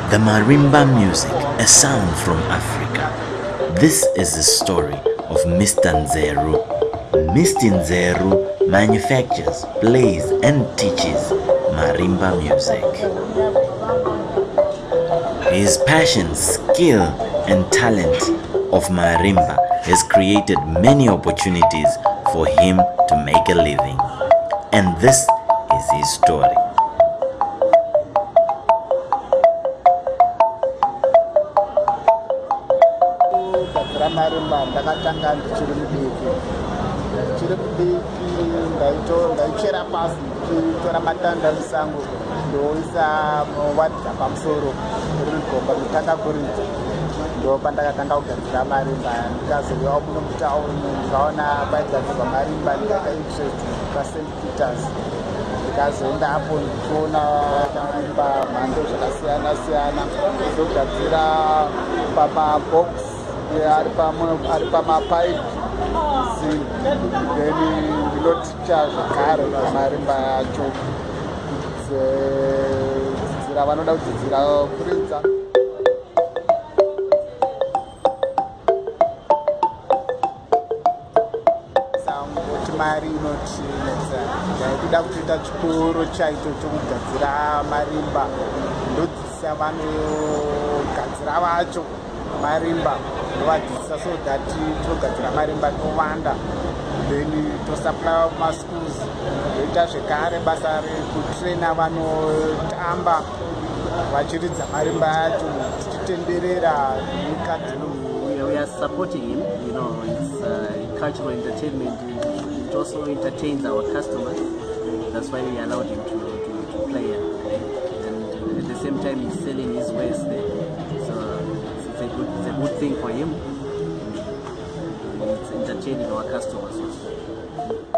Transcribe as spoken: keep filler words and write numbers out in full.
The Marimba music, a sound from Africa. This is the story of Mister Nzeru. Mister Nzeru manufactures, plays and teaches Marimba music. His passion, skill and talent of Marimba has created many opportunities for him to make a living. And this is his story. Marimba ndakatanga ndichiri mudiki ndichiri mudiki ndaichera pasi ndichitora matanda musango ndoisa wadza pamusoro rinogomba ndotanga kuridza ndo pandakatanga kugadzira marimba. Ndikazouyawo muno mutauni ndikaona kwaigadzirwa marimba ndikakainterest paSaint Peters, ndikazoendapo ndichiona marimba mhando zvakasiyana siyana ndizogadzira pamabox ari pamapaipi then ndinoticha zvakare marimba yacho dzidzira vanoda kudzidzira kuridza. Sangoti mari inotinetsa ndaikuda kutoita chikoro chaito chokugadzira marimba ndodzidzisa vanogadzira vacho marimba ndovadzidzisa so that tinogadzira marimba towanda then tosupply maschools ndoita zvekare basa rekutraina vanotamba vachiridza marimba yacho tichitenderera nyika dzino. We are supporting him, you know, it's uh, cultural entertainment. It also entertains our customers. That's why we allowed him to, to, to play here. And at the same time, he's selling his wares there. So it's a good, it's a good thing for him. It's entertaining our customers also.